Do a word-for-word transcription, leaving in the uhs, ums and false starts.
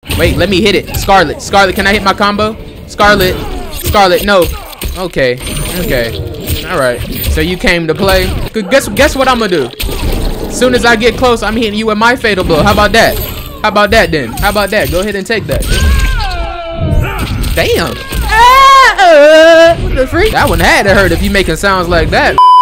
Wait, let me hit it. Scarlet. Scarlet, can I hit my combo? Scarlet. Scarlet, no. Okay. Okay. Alright. So you came to play. Guess guess what I'm gonna do? As soon as I get close, I'm hitting you with my fatal blow. How about that? How about that then? How about that? Go ahead and take that. Damn. Ah, uh, what the freak? That one had to hurt if you making sounds like that.